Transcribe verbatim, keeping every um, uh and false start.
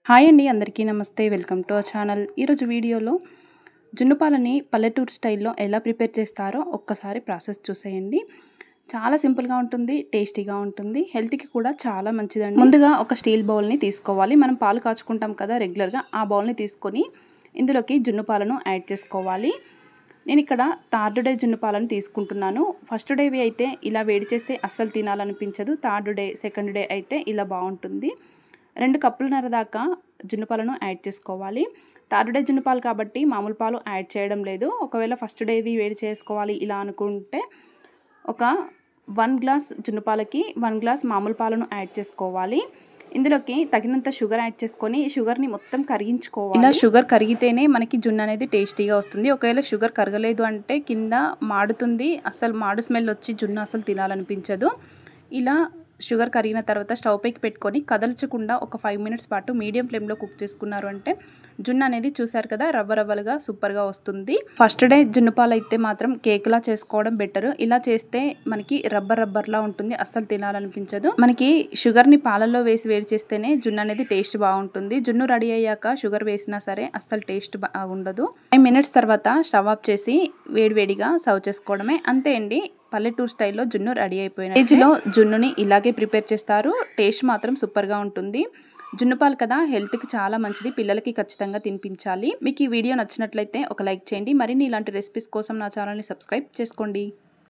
Hi అండి, అందరికీ నమస్తే. Welcome to our channel. ఈరోజు వీడియోలో జున్ను పాలని పల్లెటూరు స్టైల్లో ఎలా ప్రిపేర్ చేస్తారో ఒక్కసారి ప్రాసెస్ చూసేయండి. చాలా సింపుల్గా ఉంటుంది, టేస్టీగా ఉంటుంది, హెల్త్కి కూడా చాలా మంచిదండి. ముందుగా ఒక స్టీల్ బౌల్ని తీసుకోవాలి. మనం పాలు కాచుకుంటాం కదా రెగ్యులర్గా, ఆ బౌల్ని తీసుకొని ఇందులోకి జున్ను పాలను యాడ్ చేసుకోవాలి. నేను ఇక్కడ థర్డ్ డే జున్ను పాలను తీసుకుంటున్నాను. ఫస్ట్ డేవి అయితే ఇలా వేడి చేస్తే అస్సలు తినాలనిపించదు. థర్డ్ డే సెకండ్ డే అయితే ఇలా బాగుంటుంది. రెండు కప్పులన్నర దాకా జున్ను పాలను యాడ్ చేసుకోవాలి. థర్డ్ డే జున్ను పాలు కాబట్టి మామూలు పాలు యాడ్ చేయడం లేదు. ఒకవేళ ఫస్ట్ డేవి వేడి చేసుకోవాలి ఇలా అనుకుంటే ఒక వన్ గ్లాస్ జున్ను పాలకి వన్ గ్లాస్ మామూలు పాలను యాడ్ చేసుకోవాలి. ఇందులోకి తగినంత షుగర్ యాడ్ చేసుకొని షుగర్ని మొత్తం కరిగించుకోవాలి. ఇలా షుగర్ కరిగితేనే మనకి జున్ను అనేది టేస్టీగా వస్తుంది. ఒకవేళ షుగర్ కరగలేదు అంటే కింద మాడుతుంది, అసలు మాడు స్మెల్ వచ్చి జున్ను అసలు తినాలనిపించదు. ఇలా షుగర్ కరిగిన తర్వాత స్టవ్ పైకి పెట్టుకొని కదల్చకుండా ఒక ఫైవ్ మినిట్స్ పాటు మీడియం ఫ్లేమ్లో కుక్ చేసుకున్నారు అంటే జున్ను అనేది చూసారు కదా రవ్వ రవ్వలుగా సూపర్గా వస్తుంది. ఫస్ట్ డే జున్ను పాలు అయితే మాత్రం కేక్లా చేసుకోవడం బెటర్. ఇలా చేస్తే మనకి రబ్బర్ రబ్బర్లా ఉంటుంది, అస్సలు తినాలనిపించదు. మనకి షుగర్ని పాలల్లో వేసి వేడి చేస్తేనే జున్ను అనేది టేస్ట్ బాగుంటుంది. జున్ను రెడీ అయ్యాక షుగర్ వేసినా సరే అస్సలు టేస్ట్ బాగుండదు. ఫైవ్ మినిట్స్ తర్వాత స్టవ్ ఆఫ్ చేసి వేడివేడిగా సర్వ్ చేసుకోవడమే. అంతే అండి, పల్లెటూరు స్టైల్లో జున్ను రెడీ అయిపోయిన ఏజ్లో జున్నుని ఇలాగే ప్రిపేర్ చేస్తారు. టేస్ట్ మాత్రం సూపర్గా ఉంటుంది. జున్ను పాలు కదా హెల్త్కి చాలా మంచిది, పిల్లలకి ఖచ్చితంగా తినిపించాలి. మీకు ఈ వీడియో నచ్చినట్లయితే ఒక లైక్ చేయండి. మరిన్ని ఇలాంటి రెసిపీస్ కోసం నా ఛానల్ని సబ్స్క్రైబ్ చేసుకోండి.